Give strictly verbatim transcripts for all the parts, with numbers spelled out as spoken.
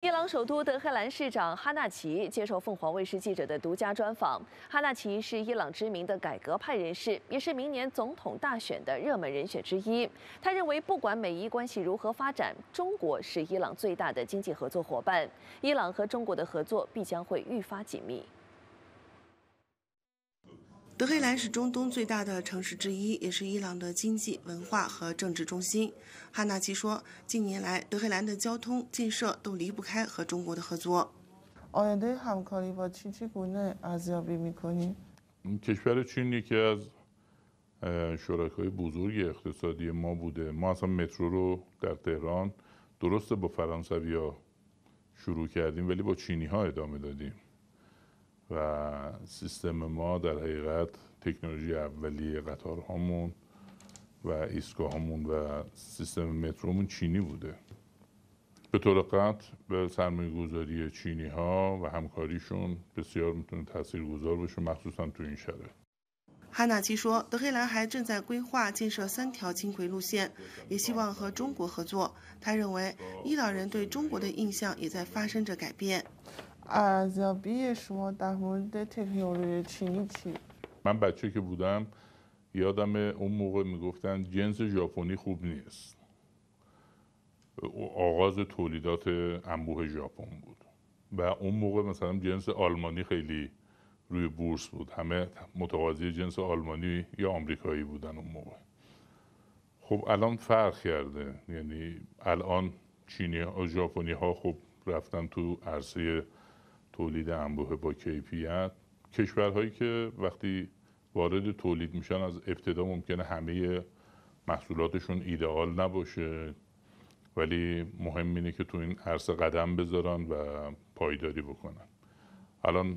伊朗首都德黑兰市长哈纳奇接受凤凰卫视记者的独家专访。哈纳奇是伊朗知名的改革派人士，也是明年总统大选的热门人选之一。他认为，不管美伊关系如何发展，中国是伊朗最大的经济合作伙伴，伊朗和中国的合作必将会愈发紧密。 德黑兰是中东最大的城市之一，也是伊朗的经济、文化和政治中心。哈纳奇说，近年来德黑兰的交通、建设都离不开和中国的合作。 آینده همکاری با چین چگونه ارزیابی می‌کنید؟ کشور چین یکی از شرکای بزرگ اقتصادی ما بوده. ما اصلا مترو رو در تهران درسته با فرانسوی‌ها شروع کردیم ولی با چینی‌ها ادامه دادیم. و سیستم ما در حقیقت تکنولوژی اولیه قطارهامون و ایستگاهامون و سیستم مترومون چینی بوده. به طور قطع به سرمایه گذاری چینی ها و همکاریشون بسیار میتونه تاثیرگذار باشه مخصوصا تو این شرایط. 哈纳奇说，德黑兰还正在规划建设三条轻轨路线，也希望和中国合作。他认为，伊朗人对中国的印象也在发生着改变。 ارزیابی شما در مورد تکنولوژی چینی چی؟ من بچه که بودم یادم اون موقع میگفتن جنس ژاپنی خوب نیست. آغاز تولیدات انبوه ژاپن بود و اون موقع مثلا جنس آلمانی خیلی روی بورس بود. همه متقاضی جنس آلمانی یا آمریکایی بودن اون موقع. خب الان فرق کرده. یعنی الان چینی ها ژاپنی ها خب رفتن تو عرصه تولید انبوه با کیفیت. کشورهایی که وقتی وارد تولید میشن از ابتدا ممکنه همه محصولاتشون ایدئال نباشه ولی مهم اینه که تو این عرصه قدم بذارن و پایداری بکنن. الان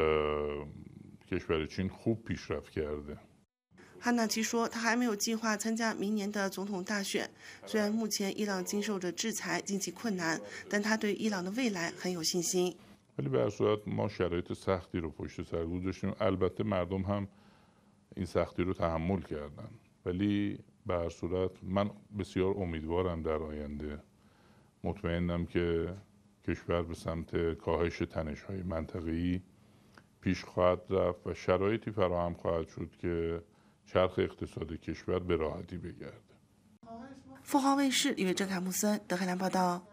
کشور چین خوب پیشرفت کرده. 哈纳奇说，他还没有计划参加明年的总统大选。虽然目前伊朗经受着制裁，经济困难，但他对伊朗的未来很有信心。 ولی به هر صورت ما شرایط سختی رو پشت سر گذاشتیم. البته مردم هم این سختی رو تحمل کردن. ولی به هر صورت من بسیار امیدوارم در آینده. مطمئنم که کشور به سمت کاهش تنش‌های منطقه‌ای پیش خواهد رفت و شرایطی فراهم خواهد شد که چرخ اقتصاد کشور به راحتی بگرده. 凤凰卫视李维正、凯木森，德黑兰报道。